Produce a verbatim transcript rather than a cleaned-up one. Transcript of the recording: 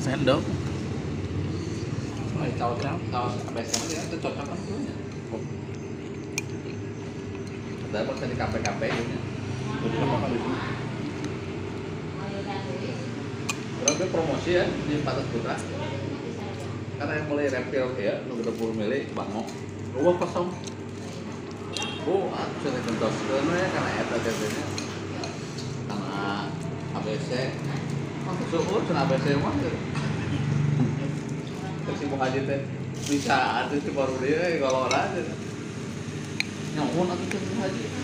sendok. Oh, tahu kan? Tahu A B C ya itu cocok kan tuh. Ada apa di K P K P gitu. Jadi sama kali itu. Berapa promosi ya di empat ratus Putra? Karena yang mulai refill ya, dua puluh mili bangok. Dua kosong. Oh, aku sudah kentos karena ya karena eta tetenya. Karena A B C. Aku suruh cina A B C mah. Terus ibu haji teh bisa ada di baru dia kalau orang aja. Nyamun aku tuh haji.